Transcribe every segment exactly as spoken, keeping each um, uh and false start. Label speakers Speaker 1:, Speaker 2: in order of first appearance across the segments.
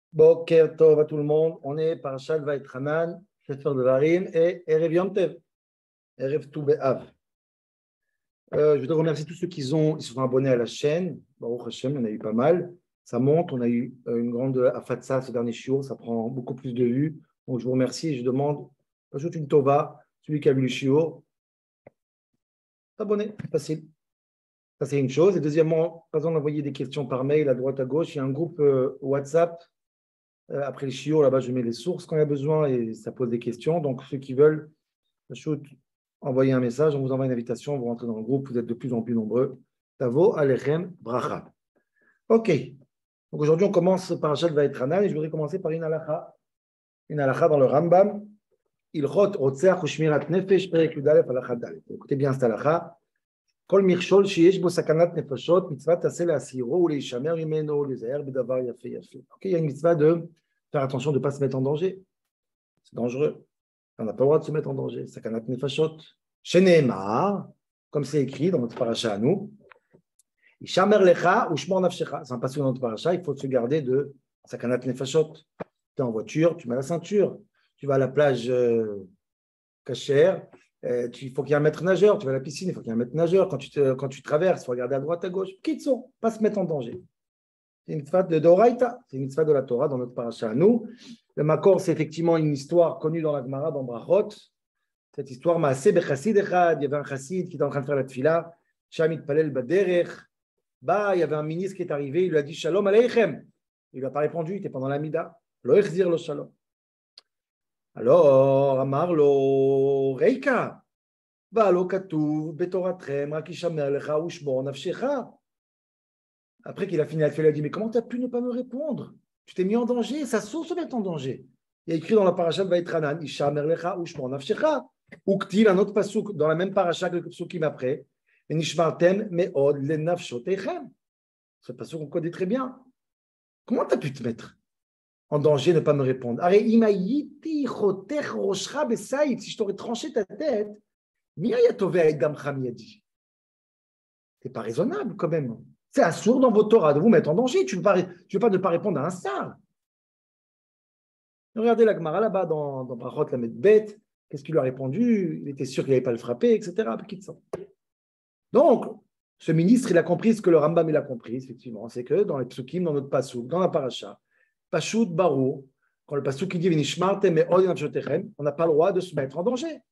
Speaker 1: Boker Tov à tout le monde. On est Parashat Vaïtranan, Sefer Devarim et Erev Yom Tev, Erev Tou B'Av. Euh, je voudrais remercier tous ceux qui ont, ils se sont abonnés à la chaîne. Baruch Hashem, il y en a eu pas mal. Ça monte. On a eu euh, une grande afatsa ce dernier shiur. Ça prend beaucoup plus de vues. Donc je vous remercie et je demande, ajoute une tova, celui qui a vu le shiur, s'abonner. Facile. Ça, c'est une chose. Et deuxièmement, pas besoin d'envoyer des questions par mail à droite, à gauche. Il y a un groupe euh, WhatsApp. Euh, après les chiots, là-bas, je mets les sources quand il y a besoin et ça pose des questions. Donc, ceux qui veulent, shoot, envoyez un message, on vous envoie une invitation, vous rentrez dans le groupe, vous êtes de plus en plus nombreux. Tavo Alechem Bracha. OK. Donc, aujourd'hui, on commence par Parashat Vaïtranan et je voudrais commencer par une halakha. Une halakha dans le Rambam. Ilchot Rotzeach Ushmirat Nefesh Perek Yudalef halakha Dalet. Écoutez bien cette halakha. Kol Mirshol Sheyesh Bo Sakanat Nefashot Mitzvah Taseh Le'asiro U'Leishamer Mimeno Lezaher Bedavar Yafe Yafe. OK, il y a une mitzvah de faire attention de ne pas se mettre en danger. C'est dangereux. On n'a pas le droit de se mettre en danger. Sakanat nefashot. Sheneemar, comme c'est écrit dans notre paracha à nous. Ishamer lecha ou shmor nafshecha. C'est un passage dans notre paracha. Il faut se garder de sakanat nefashot. Tu es en voiture, tu mets la ceinture. Tu vas à la plage euh, cachère. Euh, il faut qu'il y ait un maître nageur. Tu vas à la piscine, il faut qu'il y ait un maître nageur. Quand tu, te, quand tu traverses, il faut regarder à droite, à gauche. Qui sont pas se mettre en danger. C'est une mitzvah de Doraita, c'est une mitzvah de la Torah dans notre paracha à nous. Le Makor, c'est effectivement une histoire connue dans la Gemara, dans Brachot. Cette histoire, Maaseh bechassid echad, il y avait un chassid qui était en train de faire la tfila, Sham itpalel baderech, bah, il y avait un ministre qui est arrivé, il lui a dit Shalom aleichem. Il lui a pas répondu, il était pendant la mida. Lo echzir lo shalom. Alors, Amar lo reika, va lo katuv betoratrem, rak yishamer lecha ushmor nafshecha. Après qu'il a fini la tfila, il a dit mais comment tu as pu ne pas me répondre? Tu t'es mis en danger, sa source se met en danger. Il y a écrit dans la paracha de Vaïtranan, Isha merlecha ushmor nafshecha. Uktil, un autre pasuk dans la même paracha que le pasukim après, Nishmartem meod le nafshotechem. Ce pasuk qu'on connaît très bien. Comment tu as pu te mettre en danger, ne pas me répondre? Arrête, imayiti chotech roshcha besaïd, si je t'aurais tranché ta tête, miya tové aïdam chamiyadi. C'est pas raisonnable quand même. C'est assourd dans votre Torah de vous mettre en danger. Tu ne veux pas, tu veux pas ne pas répondre à un star. Regardez la Gemara là-bas dans, dans Brachot la Medbet. Qu'est-ce qu'il lui a répondu? Il était sûr qu'il n'allait pas le frapper, et cetera. Donc, ce ministre, il a compris ce que le Rambam il a compris, effectivement. C'est que dans les psukim, dans notre pasouk, dans la paracha, Pashut Barou, quand le pasouk dit Vinishmartem et Od Nafshotechem, on n'a pas le droit de se mettre en danger.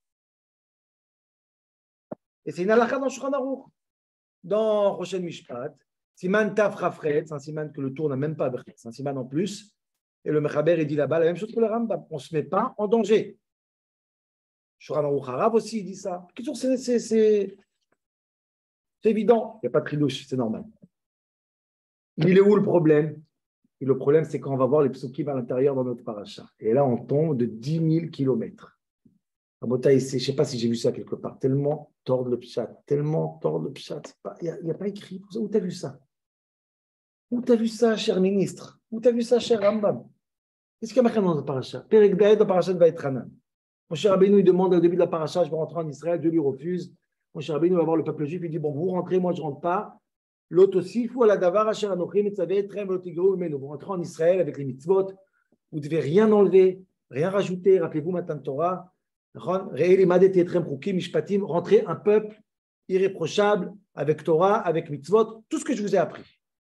Speaker 1: Et c'est une halakha dans Shulchan Aruch. Dans Rochen Mishpat, Siman Taf Rafret, c'est un siman que le tour n'a même pas, c'est un siman en plus. Et le Mechaber, il dit là-bas la même chose que le Rambam. On ne se met pas en danger. Shulchan Aruch Harav aussi, il dit ça. C'est, c'est, c'est, c'est évident. Il n'y a pas de tridouche, c'est normal. Il est où le problème? Et le problème, c'est quand on va voir les psukim à l'intérieur dans notre paracha. Et là, on tombe de dix mille kilomètres. Je ne sais pas si j'ai vu ça quelque part. Tellement tordre le pshat, tellement tordre le pshat. Il n'y a, a pas écrit. Où tu as vu ça? Où tu as vu ça, cher ministre? Où tu as vu ça, cher Rambam? Qu'est-ce qu'il y a marqué dans notre paracha? Perek Daed dans paracha de Vaïtranan. Mon cher Rabbeinu, il demande au début de la paracha, je vais rentrer en Israël, Dieu lui refuse. Mon cher Rabbeinu va voir le peuple juif, il dit, bon, vous rentrez, moi je ne rentre pas. L'autre aussi, il faut la davar, asher anochim, et savez, trem, lotigro, mais vous rentrez en Israël avec les mitzvot, vous ne devez rien enlever, rien rajouter. Rappelez-vous, Matan Torah, rentrez un peuple irréprochable, avec Torah, avec mitzvot, tout ce que je vous ai appris.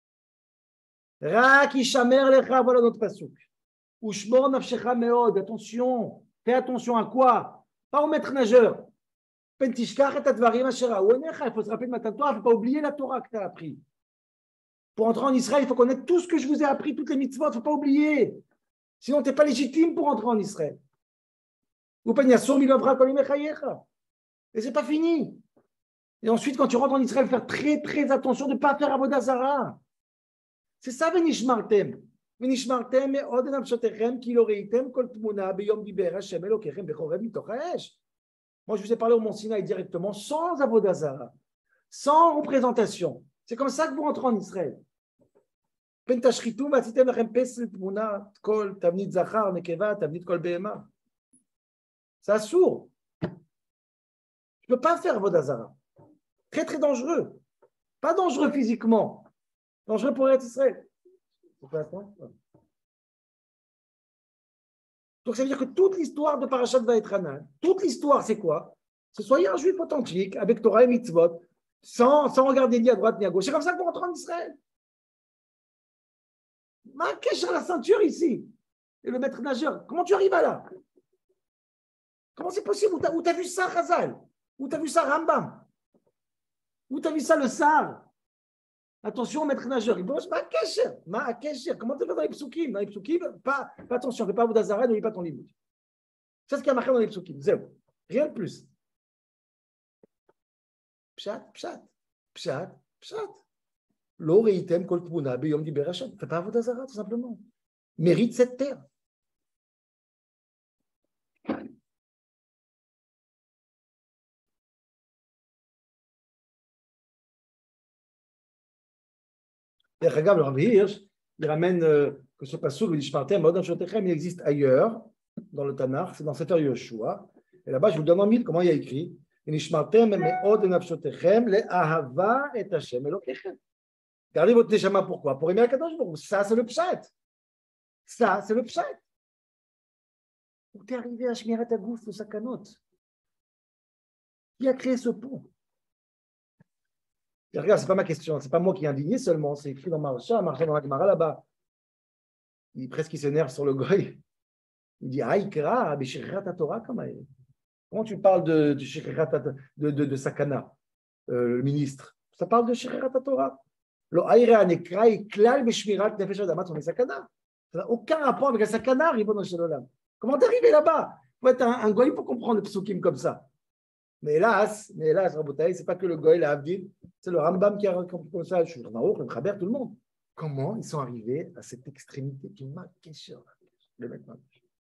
Speaker 1: Rak yishamer lecha, voilà notre pasuk. Ushmor nafshecha meod, attention, fais attention à quoi? Pas au maître nageur. Pentishkach et advarim asher aonecha, il faut se rappeler de Matan Torah, il ne faut pas oublier la Torah que tu as appris. Pour entrer en Israël, il faut connaître tout ce que je vous ai appris, toutes les mitzvot, il ne faut pas oublier. Sinon, tu n'es pas légitime pour entrer en Israël. Et c'est pas fini. Et ensuite, quand tu rentres en Israël, faire très très attention de ne pas faire avodah zara. C'est ça, Venishmartem. Venishmartem et odenam shotechem ki loreitem kol tmuna beyom diber Hashem elokechem bechoreb mitoch haesh. Moi, je vous ai parlé au Mont Sinaï directement, sans avodah zara, sans représentation. C'est comme ça que vous rentrez en Israël. Pentashritum vatitem lachem pesel tmuna kol tavnit zachar nekeva tavnit kol behema. C'est sourd. Tu ne peux pas faire avodah zara. Très, très dangereux. Pas dangereux physiquement. Dangereux pour être Israël. Donc, ça veut dire que toute l'histoire de Parashat Vaetranan, toute l'histoire, c'est quoi? C'est soyez un juif authentique, avec Torah et mitzvot, sans, sans regarder ni à droite ni à gauche. C'est comme ça qu'on rentre en Israël. Qu'est-ce que la ceinture ici? Et le maître nageur, comment tu arrives à là? Comment c'est possible? Où tu as vu ça, Chazal? Où tu as vu ça, Rambam? Où tu as vu ça, le Sar? Attention, maître nageur. Il dit, ma kesher, ma kesher. Comment tu fais dans les psukim? Dans les psukim, pas, pas attention, fais pas Avodah ne lis pas ton livre. C'est ce qui a marqué dans les psukim. Zéro. Rien de plus. Pshat, pshat, pshat, pshat. Lo reitem kol tmuna beyom diber Hashem. Fais pas Avodah Zarah, tout simplement. Mérite cette terre. Regarde, le Rav Hirsch, il ramène euh, que ce passage, le Nishmartem, il existe ailleurs, dans le Tanakh, c'est dans Sefer Yoshua. Et là-bas, je vous donne en mille comment il y a écrit. Nishmartem, me'od nafshotechem, le'ahava et Hashem elokechem. Gardez votre neshama, pourquoi? Pour aimer Akadosh Baruch Hu. Ça, c'est le pshat. Ça, c'est le pshat. Où t'es arrivé à Shmirat Hagouf, au Sakanot? Qui a créé ce pont? Et regarde, ce n'est pas ma question, ce n'est pas moi qui est indigné seulement, c'est écrit dans Marsha, Marsha dans la Gemara là-bas. Il presque il s'énerve sur le goy. Il dit Aïkra, Bishikrat Torah, comment Comment tu parles de, de, de, de, de Sakana, euh, le ministre? Ça parle de Shikrat Torah. Lo Aïra Nekra, Iklal, Bishmirat, Nefesh Adamat, on est Sakana. Ça n'a aucun rapport avec la Sakana, Ribono Shel Olam. Comment t'es arrivé là-bas? Il faut être un, un goy pour comprendre le psukim comme ça. Mais hélas, mais hélas, Rabotaï, c'est pas que le goy, la Avdil, c'est le Rambam qui a compris comme ça. Je suis en haut, le Khaber, tout le monde. Comment ils sont arrivés à cette extrémité qui m'a question le maintenant.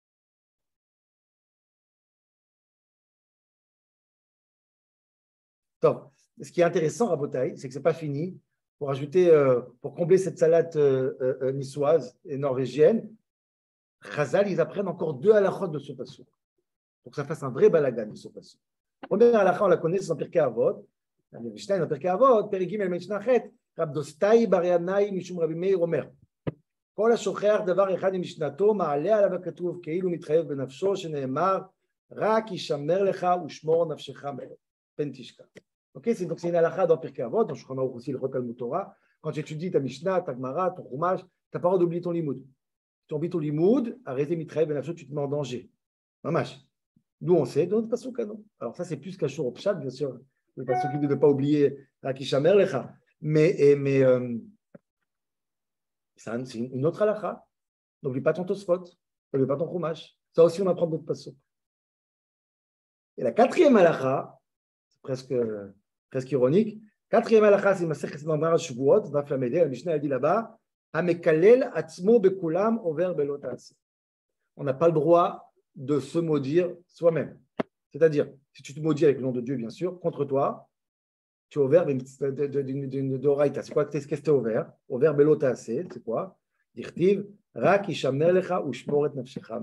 Speaker 1: Donc, ce qui est intéressant, Rabotaï, c'est que c'est pas fini. Pour ajouter, euh, pour combler cette salade euh, euh, niçoise et norvégienne, Chazal, ils apprennent encore deux halachot de ce passage. Pour que ça fasse un vrai balagan de ce passage. Première halakha, on la connaît, c'est dans Pirkei Avot. Dans Pirkei Avot, Perigim el Mishnachet, Rab Dostai bar Yanai mishum Rabbi Meir omer. Kol השוכח דבר אחד ממשנתו, מעלה עליו הכתוב כאילו מתחייב בנפשו, שנאמר, רק ישמר לך ושמור נפשך מאוד. פן תשכח. Ok, c'est donc c'est une halakha dans Pirkei Avot, dans Shulchan Aruch aussi, le Chol Talmud Torah. Quand tu étudies ta Mishnah, ta Gemara, ton Chumash, tu n'as pas le droit d'oublier ton limoud. Tu oublies ton limoud, arrêtez mitchayev benafsho, tu te mets en danger. Mamash. D'où on sait, de notre pasuk canon. Alors ça, c'est plus qu'Ashur au Pshat, bien sûr. Le pasuk de ne pas oublier Rakishamer Lecha. Mais, mais euh, c'est une autre halakha. N'oublie pas ton Tosfot, n'oublie pas ton Chumash. Ça aussi, on apprend de notre pasuk. Et la quatrième halakha, c'est presque, presque ironique. Quatrième halakha, c'est Masechet Mamar Shavuot, dans Flamedé. La Mishnah a dit là-bas, Hamekalel atzmo bekulam over belotas. On n'a pas le droit de se maudire soi-même. C'est-à-dire, si tu te maudis avec le nom de Dieu, bien sûr, contre toi, tu es au verbe d'une d'oraïta. C'est quoi? Qu'est-ce que tu es au verbe? Au verbe belotas, c'est quoi? Dirtiv, rak yishamer lecha ushmoret nafshecha.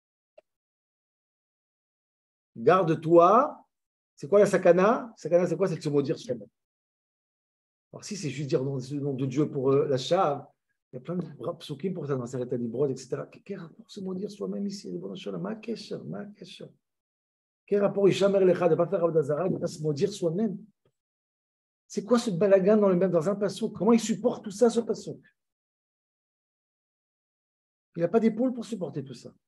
Speaker 1: Garde-toi. C'est quoi la sakana? Sakana, c'est quoi? C'est de se maudire soi-même. Alors, si c'est juste dire le nom de Dieu pour euh, la chave, il y a plein de psukim pour ça dans Seret HaDibrot, et cetera. Quel rapport se maudire soi-même ici? Ma kesher, ma kesher. Quel rapport Yishamer Lecha de ne pas faire Avodah Zarah, de ne pas se maudire soi-même? C'est quoi ce balagan dans le même dans un passouk? Comment il supporte tout ça, ce passouk? Il n'a pas d'épaule pour supporter tout ça.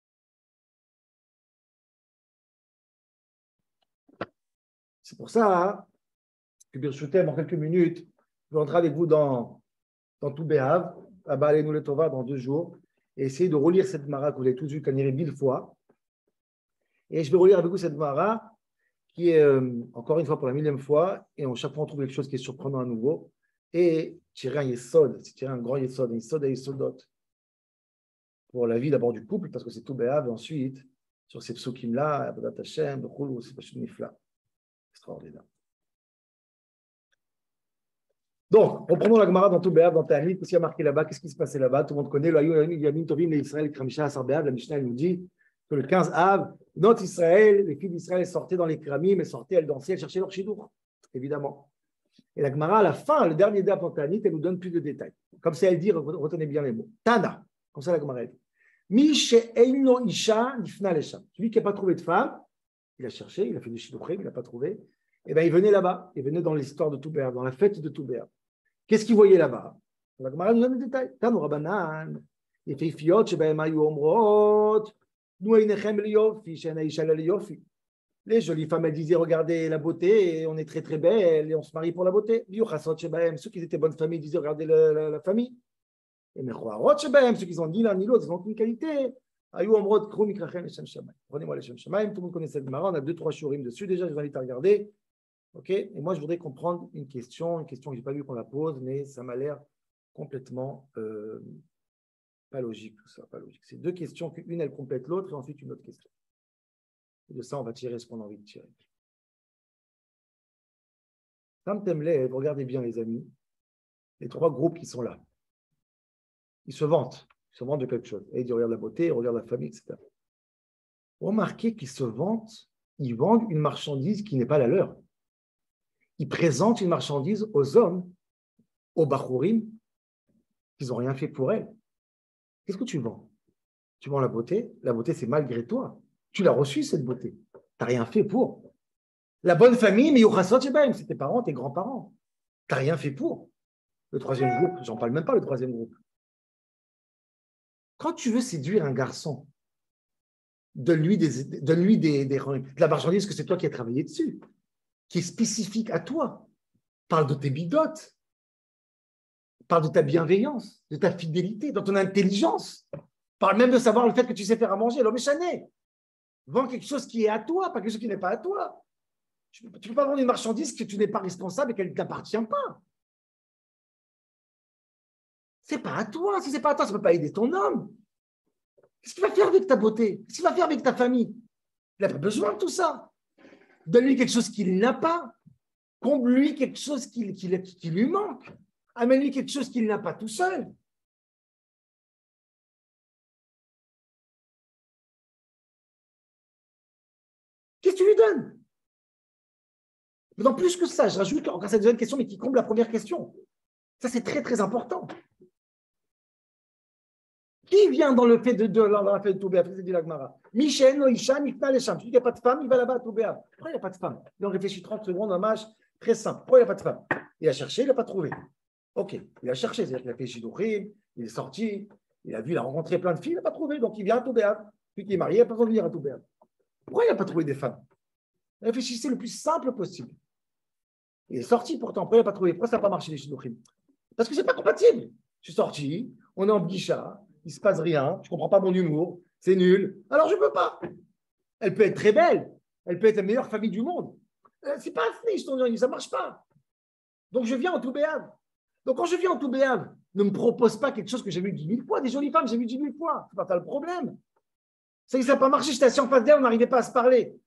Speaker 1: C'est pour ça hein, que Birchutem, en quelques minutes, je vais entrer avec vous dans dans tout Béhav, à Baalenu le Tova dans deux jours, et essayer de relire cette Mara que vous avez tous vu Kaniré mille fois. Et je vais relire avec vous cette Mara qui est euh, encore une fois pour la millième fois, et en chaque fois on trouve quelque chose qui est surprenant à nouveau, et tirer un yesod, c'est tirer un grand yesod, un yesod à yesodot, pour la vie d'abord du couple, parce que c'est tout Béhav, et ensuite, sur ces psukim-là, Avodat Hashem, Bechul, c'est pas nifla. Extraordinaire. Donc, reprenons la Gemara dans tout Béhav, dans Ta'anit, aussi à marqué là-bas, qu'est-ce qui se passait là-bas? Tout le monde connaît, le Yamin Tovim, les Israël, Kramisha, Asar Béhav, la Mishnah nous dit que le quinze Av, notre Israël, les filles d'Israël sortaient dans les Kramim, elles sortaient, elles dansaient, elles cherchaient leur chidour, évidemment. Et la Gemara, à la fin, le dernier Béhav dans Ta'anit, elle nous donne plus de détails. Comme ça, elle dit, retenez bien les mots. Tana, comme ça la Gemara dit. Mi she'eino isha nifna lesham. Celui qui n'a pas trouvé de femme, il a cherché, il a fait des shidduchim, il n'a pas trouvé. Et bien, il venait là-bas, il venait dans l'histoire de Toubéa, dans la fête de Toubéa. Qu'est-ce qu'il voyait là-bas? La Gemara nous donne des détails. Tanu Rabanan, יפהפיות שבהם היו אומרות, תנו עיניכם ליופי, שאין האישה אלא ליופי. Les jolies femmes, elles disaient, regardez la beauté, et on est très très belle, et on se marie pour la beauté. Ceux qui étaient bonnes familles disaient, regardez la, la, la famille. Et ceux qui ont ni l'un ni l'autre, ils ont aucune qualité. Prenez-moi les Shem Shamaim, tout le monde connaît cette Gemara, on a deux, trois shurim dessus, déjà je vous invite à regarder. Ok, et moi je voudrais comprendre une question, une question que je n'ai pas vu qu'on la pose, mais ça m'a l'air complètement euh, pas logique, tout ça, pas logique. C'est deux questions, qu'une elle complète l'autre, et ensuite une autre question. Et de ça, on va tirer ce qu'on a envie de tirer. Tam Temlev, regardez bien les amis, les trois groupes qui sont là. Ils se vantent, ils se vantent de quelque chose. Et ils disent, regarde la beauté, regarde la famille, et cetera. Remarquez qu'ils se vantent, ils vendent une marchandise qui n'est pas la leur. Ils présentent une marchandise aux hommes, aux Bachourim, qu'ils n'ont rien fait pour elle. Qu'est-ce que tu vends? Tu vends la beauté. La beauté, c'est malgré toi. Tu l'as reçue, cette beauté. Tu n'as rien fait pour. La bonne famille, mais c'est tes parents, tes grands-parents. Tu n'as rien fait pour. Le troisième groupe, j'en parle même pas, le troisième groupe. Quand tu veux séduire un garçon, donne-lui des, donne-lui des, des, de la marchandise que c'est toi qui as travaillé dessus, qui est spécifique à toi. Parle de tes bidotes. Parle de ta bienveillance, de ta fidélité, de ton intelligence. Parle même de savoir le fait que tu sais faire à manger. L'homme est chané. Vends quelque chose qui est à toi, pas quelque chose qui n'est pas à toi. Tu ne peux pas vendre une marchandise que tu n'es pas responsable et qu'elle ne t'appartient pas. Ce n'est pas à toi. Si ce n'est pas à toi, ça ne peut pas aider ton homme. Qu'est-ce qu'il va faire avec ta beauté? Qu'est-ce qu'il va faire avec ta famille? Il n'a pas besoin de tout ça. Donne-lui quelque chose qu'il n'a pas. Comble-lui quelque chose qui, qui, qui lui manque. Amène-lui quelque chose qu'il n'a pas tout seul. Qu'est-ce que tu lui donnes? Non, plus que ça, je rajoute encore cette deuxième question, mais qui comble la première question. Ça, c'est très, très important. Qui vient dans le fait de, de, dans la fête de Toubéa? C'est dit l'Agmara. Michel, Noïcha, Mifna, Lesham. Celui qui n'a pas de femme, il va là-bas à Toubéa. Pourquoi il n'y a pas de femme? Il en réfléchit trente secondes, un match très simple. Pourquoi il n'y a pas de femme? Il a cherché, il n'a pas trouvé. Ok, il a cherché, c'est-à-dire qu'il a fait Shidduchim, il est sorti, il a vu, il a rencontré plein de filles, il n'a pas trouvé, donc il vient à Toubéa. Celui qui est marié, il n'a pas besoin de venir à Toubéa. Pourquoi il n'a pas trouvé des femmes? Réfléchissez le plus simple possible. Il est sorti pourtant, pourquoi il n'a pas trouvé? Pourquoi ça n'a pas marché les Shidduchim? Parce que ce n'est pas compatible. Je suis sorti, on est en Bguisha, il ne se passe rien, je ne comprends pas mon humour, c'est nul, alors je ne peux pas. Elle peut être très belle, elle peut être la meilleure famille du monde. C'est pas fini, ça ne marche pas. Donc je viens en Toubéa. Donc quand je viens en Toubéa, ne me propose pas quelque chose que j'ai vu dix mille fois. Des jolies femmes, j'ai vu dix mille fois. C'est pas ça le problème. Ça n'a pas marché, j'étais assis en face d'elle, on n'arrivait pas à se parler.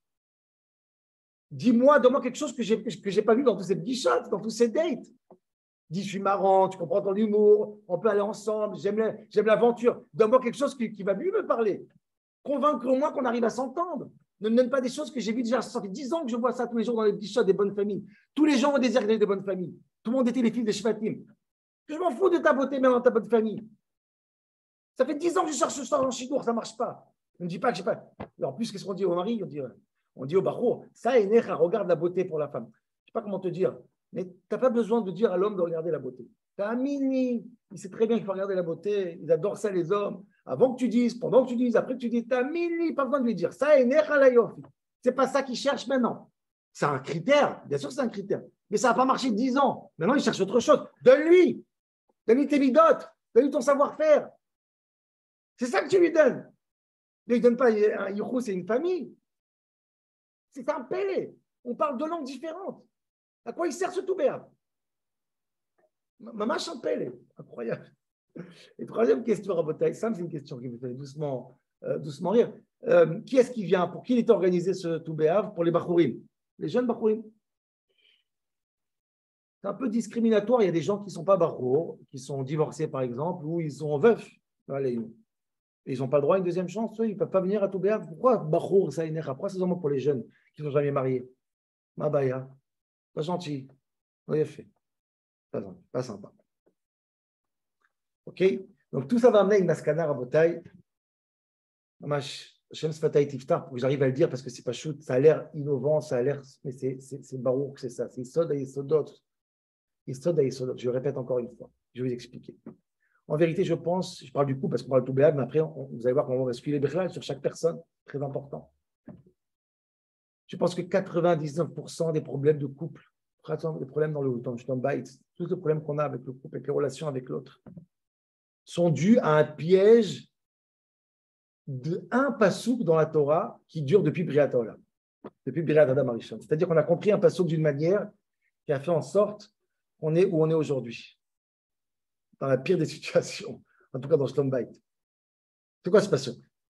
Speaker 1: Dis-moi, donne-moi quelque chose que je n'ai que j'ai pas vu dans tous ces petits shots, dans tous ces dates. Dis, je suis marrant, tu comprends ton humour, on peut aller ensemble, j'aime l'aventure. Donne-moi quelque chose qui, qui va mieux me parler. Convaincre-moi qu'on arrive à s'entendre. Ne me donne pas des choses que j'ai vues déjà. Ça fait dix ans que je vois ça tous les jours dans les petits shots des bonnes familles. Tous les gens ont désiré des bonnes familles. Tout le monde était les fils des Shvatim. Je m'en fous de ta beauté, même dans ta bonne famille. Ça fait dix ans que je cherche ça en chidour, ça ne marche pas. Ne me dis pas que je sais pas. En plus, qu'est-ce qu'on dit au mari? On dit, on dit au barreau, ça est necha, regarde la beauté pour la femme. Je ne sais pas comment te dire, mais tu n'as pas besoin de dire à l'homme de regarder la beauté. Tu as un mini, il sait très bien qu'il faut regarder la beauté, ils adorent ça les hommes. Avant que tu dises, pendant que tu dises, après que tu dises, tu as un mini, pas besoin de lui dire. Ça est necha la yofi. Ce n'est pas ça qu'il cherche maintenant. C'est un critère, bien sûr que c'est un critère, mais ça n'a pas marché dix ans. Maintenant, il cherche autre chose. Donne-lui, donne-lui tes bidotes, donne-lui ton savoir-faire. C'est ça que tu lui donnes. Ne lui donne pas un youchou, c'est une famille. C'est un pélé. On parle deux langues différentes. À quoi il sert ce Toubéa? Mamash un pélé. Incroyable. Et troisième question, Rabotai, Sam, c'est une question qui me fait doucement, euh, doucement rire. Euh, qui est-ce qui vient? Pour qui il est organisé ce Toubéa? Pour les Bachourim. Les jeunes Bachourim. C'est un peu discriminatoire. Il y a des gens qui ne sont pas Bachour, qui sont divorcés par exemple, ou ils sont veufs. Allez, ils n'ont pas le droit à une deuxième chance. Ils ne peuvent pas venir à Toubéa. Pourquoi Bachour, ça énerve? Pourquoi c'est seulement pour les jeunes qui ne sont jamais mariés? Mabaya. Pas gentil. Pas fait. Pas, pas sympa. Ok? Donc tout ça va amener une maskana à Rabotai. Hashem Sfatai Tiftar, pour que j'arrive à le dire parce que c'est pas shoot, ça a l'air innovant, ça a l'air, mais c'est barouk, c'est ça, c'est Yesod Yesodot. Yesod Yesodot, je le répète encore une fois, je vais vous expliquer. En vérité, je pense, je parle du coup parce qu'on parle tout béab, mais après, on, vous allez voir comment on va suivre les béchlal sur chaque personne, très important. Je pense que quatre-vingt-dix-neuf pour cent des problèmes de couple, des problèmes dans le dans le bait, tous les problèmes qu'on a avec le couple, avec les relations avec l'autre, sont dus à un piège de un pasouk dans la Torah qui dure depuis Briat Olam, depuis Briat Adam Arishon. C'est-à-dire qu'on a compris un pasouk d'une manière qui a fait en sorte qu'on est où on est aujourd'hui, dans la pire des situations, en tout cas dans Shlom Bayit. C'est quoi ce pasouk?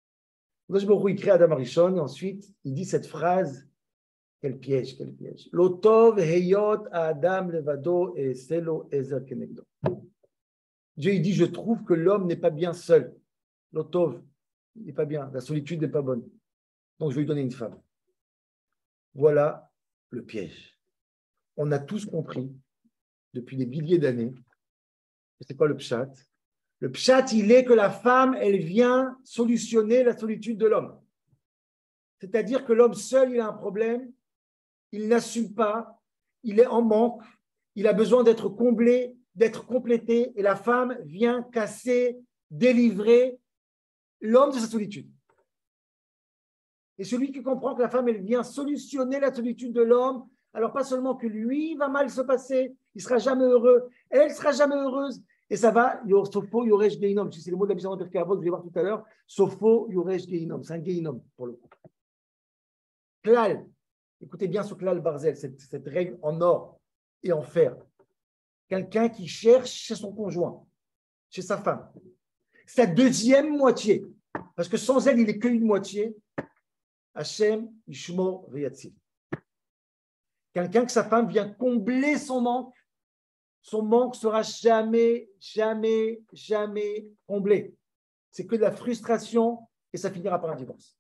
Speaker 1: Il crée Adam Arishon et ensuite il dit cette phrase. Quel piège, quel piège. L'otov heyot Adam levado et selo ezer kenegdo. Dieu il dit, je trouve que l'homme n'est pas bien seul. L'otov, il n'est pas bien. La solitude n'est pas bonne. Donc je vais lui donner une femme. Voilà le piège. On a tous compris depuis des milliers d'années. C'est quoi le pshat? Le pshat, il est que la femme, elle vient solutionner la solitude de l'homme. C'est-à-dire que l'homme seul, il a un problème. Il n'assume pas, il est en manque, il a besoin d'être comblé, d'être complété, et la femme vient casser, délivrer l'homme de sa solitude. Et celui qui comprend que la femme, elle vient solutionner la solitude de l'homme, alors pas seulement que lui va mal se passer, il ne sera jamais heureux, elle ne sera jamais heureuse, et ça va, Sopho Yoresh Geinom, c'est le mot de la mission de Pirkei Avot que je vais voir tout à l'heure, Sopho Yoresh Geinom, c'est un Geinom pour le coup. Klal. Écoutez bien ce klal barzel, cette, cette règle en or et en fer. Quelqu'un qui cherche chez son conjoint, chez sa femme, sa deuxième moitié, parce que sans elle, il n'est qu'une moitié, Hachem, Ishmo, Veyatzil. Quelqu'un que sa femme vient combler son manque, son manque sera jamais, jamais, jamais comblé. C'est que de la frustration et ça finira par un divorce.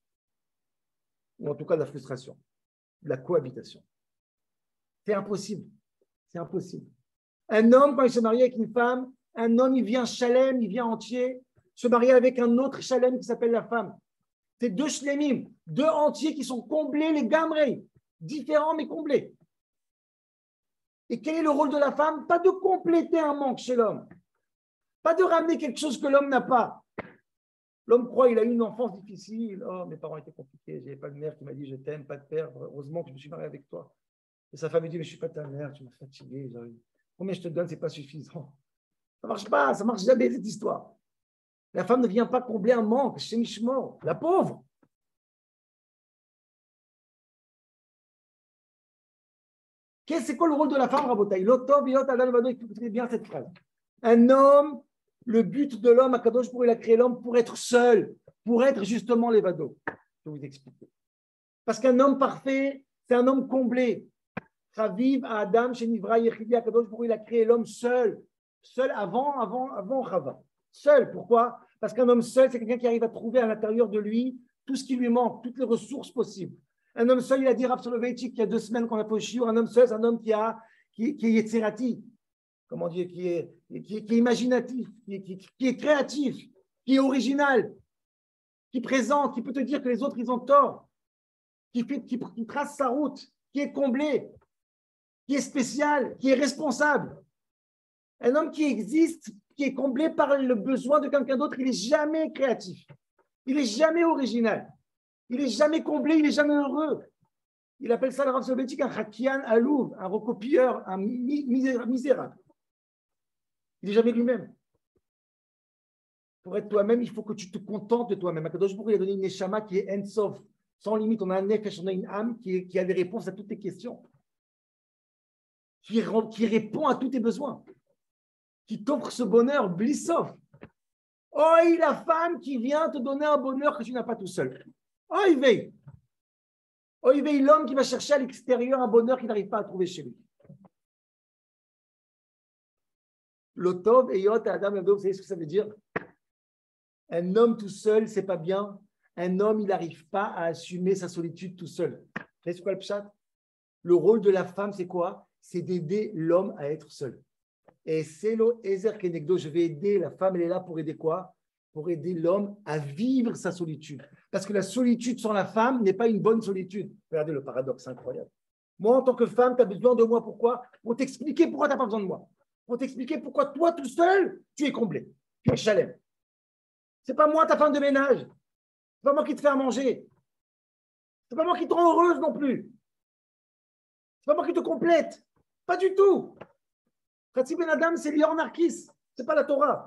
Speaker 1: Ou en tout cas de la frustration. De la cohabitation. C'est impossible. C'est impossible. Un homme, quand il se marie avec une femme, un homme, il vient chalem, il vient entier, se marier avec un autre chalem qui s'appelle la femme. C'est deux shlemim, deux entiers qui sont comblés, les gamrei, différents mais comblés. Et quel est le rôle de la femme? Pas de compléter un manque chez l'homme. Pas de ramener quelque chose que l'homme n'a pas. L'homme croit qu'il a eu une enfance difficile. Oh, mes parents étaient compliqués. Je n'avais pas de mère qui m'a dit je t'aime, pas de père. Heureusement que je me suis marié avec toi. Et sa femme lui dit mais je ne suis pas ta mère, tu m'as fatigué. Combien je te donne, ce n'est pas suffisant. Ça ne marche pas, ça ne marche jamais cette histoire. La femme ne vient pas combler un manque chez Mishmor, la pauvre. C'est quoi le rôle de la femme, Rabotai? L'otov, yot, adam, vado, écoutez bien cette phrase. Un homme, le but de l'homme, Akadosh pour il a créé l'homme pour être seul, pour être justement les vados. Je vais vous expliquer. Parce qu'un homme parfait, c'est un homme comblé. Chaviv à Adam, chez Nivra, Yechidi, Akadosh pour il a créé l'homme seul. Seul avant, avant, avant Chava. Seul. Pourquoi? Parce qu'un homme seul, c'est quelqu'un qui arrive à trouver à l'intérieur de lui tout ce qui lui manque, toutes les ressources possibles. Un homme seul, il a dit Rav Soloveitchik il y a deux semaines qu'on a fait au Shiur, un homme seul, c'est un homme qui, a, qui, qui est yetzirati, comment dire, qui est, qui est, qui est imaginatif, qui est, qui, qui est créatif, qui est original, qui présente, qui peut te dire que les autres, ils ont tort, qui, fait, qui, qui trace sa route, qui est comblé, qui est spécial, qui est responsable. Un homme qui existe, qui est comblé par le besoin de quelqu'un d'autre, il n'est jamais créatif, il n'est jamais original. Il n'est jamais comblé, il n'est jamais heureux. Il appelle ça le Rav Soloveitchik un Hakian Alouv, un recopieur, un misérable. Il n'est jamais lui-même. Pour être toi-même, il faut que tu te contentes de toi-même. Akadosh Baruch Hu, il a donné une neshama qui est en-sof, sans limite. On a un nefesh, on a une âme qui, est, qui a des réponses à toutes tes questions, qui, qui répond à tous tes besoins, qui t'offre ce bonheur blissof. Oh, il la femme qui vient te donner un bonheur que tu n'as pas tout seul. Oh, il veille. Oh, il veille l'homme qui va chercher à l'extérieur un bonheur qu'il n'arrive pas à trouver chez lui. L'otov et yot adam, vous savez ce que ça veut dire? Un homme tout seul, c'est pas bien. Un homme, il n'arrive pas à assumer sa solitude tout seul. Vous savez quoi le pshat? Le rôle de la femme, c'est quoi? C'est d'aider l'homme à être seul. Et c'est le ezer kenegdo. Je vais aider la femme, elle est là pour aider quoi? pour aider l'homme à vivre sa solitude. Parce que la solitude sans la femme n'est pas une bonne solitude. Regardez le paradoxe incroyable. Moi, en tant que femme, tu as besoin de moi. Pourquoi? Pour t'expliquer pourquoi tu n'as pas besoin de moi. Pour t'expliquer pourquoi toi, tout seul, tu es comblé. Tu es chalem. Ce n'est pas moi, ta femme de ménage. Ce n'est pas moi qui te fais à manger. Ce n'est pas moi qui te rend heureuse non plus. Ce n'est pas moi qui te complète. Pas du tout. Khatsi Ben Adam, c'est Lior Narkis. Ce n'est pas la Torah.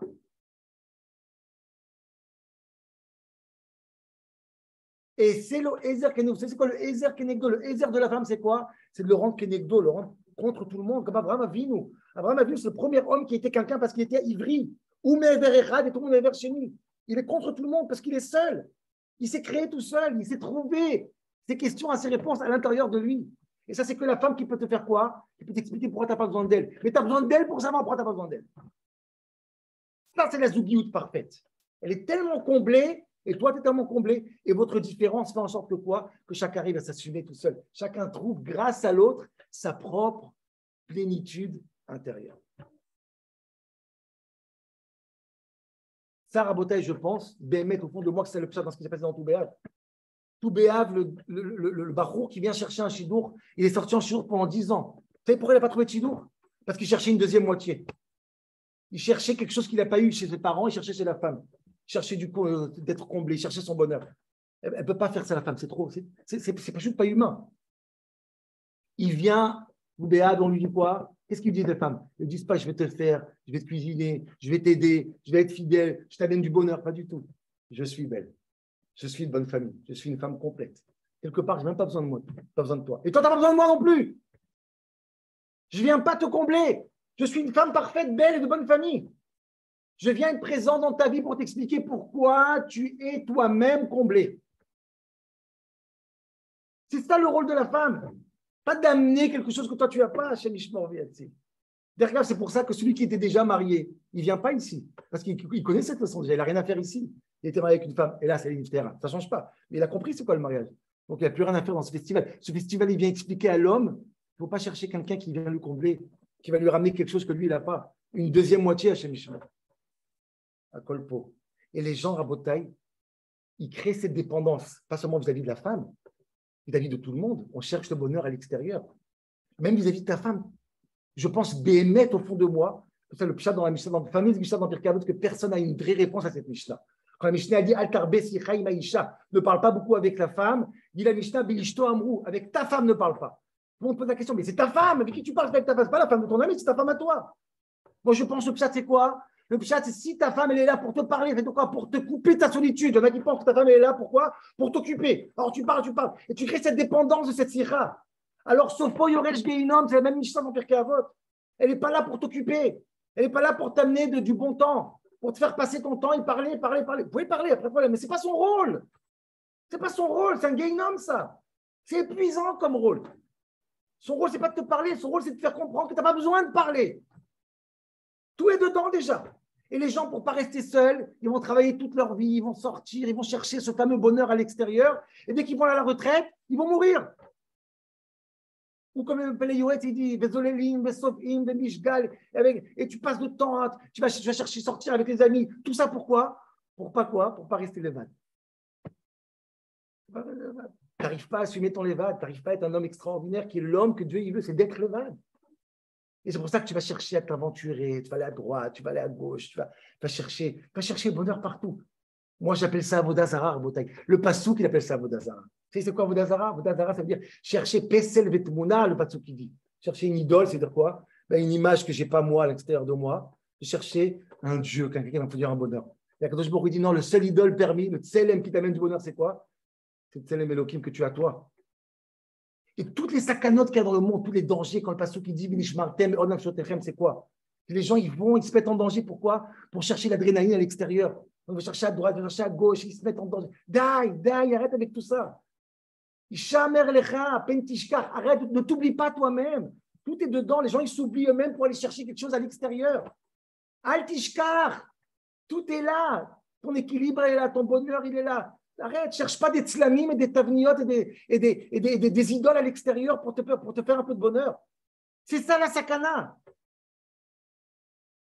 Speaker 1: Et c'est le Ezer Kenegdo. C'est quoi le Ezer Kenegdo? Le Ezer de la femme, c'est quoi? C'est de le rendre Kenegdo, le rendre contre tout le monde, comme Abraham Avinu. Abraham Avinu, c'est le premier homme qui était quelqu'un parce qu'il était ivri. Ou Mever Echad et tout le monde est vers chez lui. Il est contre tout le monde parce qu'il est seul. Il s'est créé tout seul. Il s'est trouvé ses questions à ses réponses à l'intérieur de lui. Et ça, c'est que la femme qui peut te faire quoi? Qui peut t'expliquer pourquoi tu n'as pas besoin d'elle. Mais tu as besoin d'elle pour savoir pourquoi tu n'as pas besoin d'elle. Ça, c'est la zougiout parfaite. Elle est tellement comblée. Et toi, tu es tellement comblé, et votre différence fait en sorte que quoi? Que chacun arrive à s'assumer tout seul. Chacun trouve, grâce à l'autre, sa propre plénitude intérieure. Ça, Rabotai, je pense, Béhémet, au fond de moi, que c'est le pshat dans ce qui s'est passé dans Toubéav. Toubéav, le, le, le, le, le bachour qui vient chercher un chidour, il est sorti en chidour pendant dix ans. Vous savez pourquoi il n'a pas trouvé de chidour? Parce qu'il cherchait une deuxième moitié. Il cherchait quelque chose qu'il n'a pas eu chez ses parents, il cherchait chez la femme. Chercher du coup euh, d'être comblé, chercher son bonheur. Elle ne peut pas faire ça, la femme, c'est trop, c'est pas juste pas humain. Il vient, Boubéad, on lui dit quoi? Qu'est-ce qu'il dit des femmes? Ils ne disent pas, je vais te faire, je vais te cuisiner, je vais t'aider, je vais être fidèle, je t'amène du bonheur, pas du tout. Je suis belle, je suis de bonne famille, je suis une femme complète. Quelque part, je n'ai même pas besoin de moi, pas besoin de toi. Et toi, tu n'as pas besoin de moi non plus. Je ne viens pas te combler. Je suis une femme parfaite, belle et de bonne famille. Je viens être présent dans ta vie pour t'expliquer pourquoi tu es toi-même comblé. C'est ça le rôle de la femme. Pas d'amener quelque chose que toi tu n'as pas chez Mishmor Viatzi. D'ailleurs, c'est pour ça que celui qui était déjà marié, il ne vient pas ici. Parce qu'il connaît cette leçon déjà. Il n'a rien à faire ici. Il était marié avec une femme. Et là, c'est une terrain. Ça ne change pas. Mais il a compris c'est quoi le mariage. Donc, il n'y a plus rien à faire dans ce festival. Ce festival, il vient expliquer à l'homme. Il ne faut pas chercher quelqu'un qui vient lui combler, qui va lui ramener quelque chose que lui, il n'a pas. Une deuxième moitié à chez Mishmor. À Kolpo. Et les gens, Rabotai, ils créent cette dépendance, pas seulement vis-à-vis de la femme, vis-à-vis de tout le monde. On cherche le bonheur à l'extérieur. Même vis-à-vis de ta femme. Je pense béhémet au fond de moi, c'est le pshat dans la Mishnah, dans la fameuse Mishnah dans Pirkei Avot, que personne n'a une vraie réponse à cette Mishnah. Quand la Mishnah a dit Al tarbe sicha im haisha, ne parle pas beaucoup avec la femme, dit la Mishnah Bilishto amrou, avec ta femme ne parle pas. On te pose la question, mais c'est ta femme, avec qui tu parles, avec ta femme, c'est pas la femme de ton ami, c'est ta femme à toi. Moi, je pense que le pshat, c'est quoi? Le pshat, c'est si ta femme, elle est là pour te parler, c'est quoi? Pour te couper ta solitude. Il y en a qui pensent que ta femme, elle est là, pourquoi? Pour t'occuper. Alors, tu parles, tu parles. Et tu crées cette dépendance de cette sikha. Alors, Sofo Yoresh Geinom, c'est la même Mishnah dans Pirkei Avot. Elle n'est pas là pour t'occuper. Elle n'est pas là pour t'amener de, du bon temps, pour te faire passer ton temps et parler, parler, parler. Vous pouvez parler après problème, mais ce n'est pas son rôle. Ce n'est pas son rôle, c'est un Geinom, ça. C'est épuisant comme rôle. Son rôle, ce n'est pas de te parler, son rôle, c'est de te faire comprendre que tu n'as pas besoin de parler. Tout est dedans déjà. Et les gens, pour ne pas rester seuls, ils vont travailler toute leur vie, ils vont sortir, ils vont chercher ce fameux bonheur à l'extérieur. Et dès qu'ils vont à la retraite, ils vont mourir. Ou comme le Yoetz, il dit, et tu passes de temps, tu vas, tu vas chercher sortir avec les amis. Tout ça pourquoi? Pour pas quoi? Pour pas rester levad. Tu n'arrives pas à assumer ton levad, tu n'arrives pas à être un homme extraordinaire qui est l'homme que Dieu il veut, c'est d'être levad. Et c'est pour ça que tu vas chercher à t'aventurer, tu vas aller à droite, tu vas aller à gauche, tu vas, tu vas, chercher, tu vas chercher le bonheur partout. Moi, j'appelle ça Avodah Zarah, le Passouk, il appelle ça Avodah Zarah. Tu sais, c'est quoi Avodah Zarah? Avodah Zarah, ça veut dire chercher Pesel Vetmouna, le Passouk qui dit. Chercher une idole, c'est-à-dire quoi? Ben, une image que je n'ai pas moi à l'extérieur de moi. Chercher un Dieu, quelqu'un qui va me produire un bonheur. Et Kadosh Baruch Hu dit non, le seul idole permis, le Tselem qui t'amène du bonheur, c'est quoi? C'est le Tselem Elohim que tu as toi. Et toutes les sakanotes qu'il y a dans le monde, tous les dangers, quand le Passouk qui dit Vinishmartem, Onam Shotechem, c'est quoi? Les gens, ils vont, ils se mettent en danger. Pourquoi? Pour chercher l'adrénaline à l'extérieur. On va chercher à droite, on va chercher à gauche, ils se mettent en danger. Dai, dai, arrête avec tout ça. Ishamer lecha, pentishkar, arrête, ne t'oublie pas toi-même. Tout est dedans. Les gens, ils s'oublient eux-mêmes pour aller chercher quelque chose à l'extérieur. Altishkar, tout est là. Ton équilibre est là, ton bonheur, il est là. Arrête, cherche pas des tzlamim et des tavniot et des, et des, et des, et des, des idoles à l'extérieur pour te, pour te faire un peu de bonheur. C'est ça la sakana.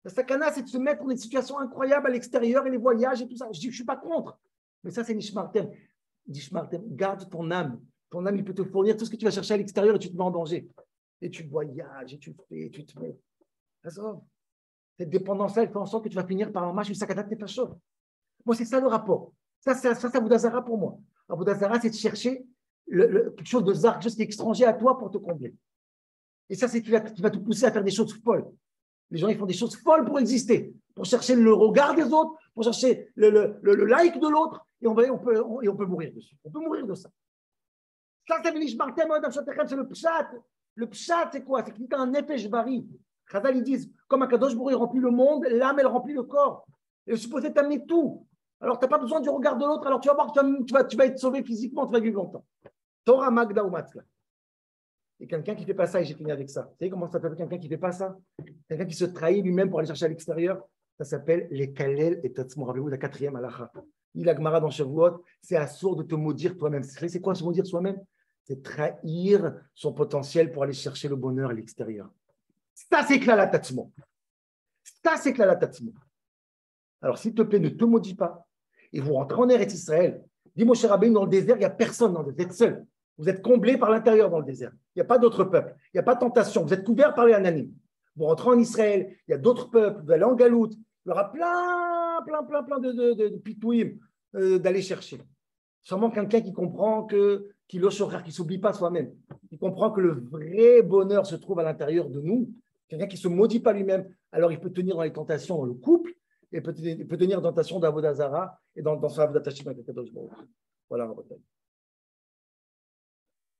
Speaker 1: La sakana, c'est de se mettre dans des situations incroyables à l'extérieur et les voyages et tout ça. Je dis, je ne suis pas contre. Mais ça, c'est Nishmartem. Nishmartem, garde ton âme. Ton âme, il peut te fournir tout ce que tu vas chercher à l'extérieur et tu te mets en danger. Et tu voyages, et tu fais, et tu te mets. Cette dépendance-là, elle fait en sorte que tu vas finir par un match, une sakana de tes fachos. Moi, c'est ça le rapport. Ça, c'est ça, ça, Avodah pour moi. Avodah, c'est de chercher le, le, quelque chose de zar, quelque chose qui est étranger à toi pour te combler. Et ça, c'est qui va, qui va te pousser à faire des choses folles. Les gens, ils font des choses folles pour exister, pour chercher le regard des autres, pour chercher le, le, le, le like de l'autre, et on, va, on, peut, on, et on peut mourir dessus. On peut mourir de ça. Ça, c'est le pshat. Le pshat, c'est quoi? C'est que tu as un nefesh bari. Chazal, ils disent, comme Akadosh Baruch Hu remplit le monde, l'âme, elle remplit le corps. Elle est supposée t'amener tout. Alors, tu n'as pas besoin du regard de l'autre, alors tu vas voir que tu vas, tu vas être sauvé physiquement, tu vas vivre longtemps. Torah Magda ou Matzla. Et quelqu'un qui ne fait pas ça, et j'ai fini avec ça. Vous savez comment ça s'appelle quelqu'un qui ne fait pas ça? Quelqu'un qui se trahit lui-même pour aller chercher à l'extérieur. Ça s'appelle les Kalel et Tatsmo. Rappelez-vous la quatrième halakha. Il a Gemara dans Shavuot, c'est assourd de te maudire toi-même. C'est quoi se maudire soi-même? C'est trahir son potentiel pour aller chercher le bonheur à l'extérieur. Ça, c'est Klala Tatsmo. Ça, c'est Klala Tatsmo. Alors, s'il te plaît, ne te maudis pas. Et vous rentrez en Eretz Israël. Dis-moi, cher Rabbeinu, dans le désert, il n'y a personne. Dans le désert. Vous êtes seul. Vous êtes comblé par l'intérieur dans le désert. Il n'y a pas d'autres peuples. Il n'y a pas de tentation. Vous êtes couvert par les Ananim. Vous rentrez en Israël. Il y a d'autres peuples. Vous allez en Galoute. Il y aura plein, plein, plein, plein de, de, de, de pitouim euh, d'aller chercher. Sûrement quelqu'un qui comprend que, qui ne qui s'oublie pas soi-même. Qui comprend que le vrai bonheur se trouve à l'intérieur de nous. Quelqu'un qui ne se maudit pas lui-même. Alors, il peut tenir dans les tentations dans le couple. Et peut, peut tenir dans la tentation d'Avodah Zara et dans, dans son Avodah Hashem avec Akadosh Baruch Hu. Voilà.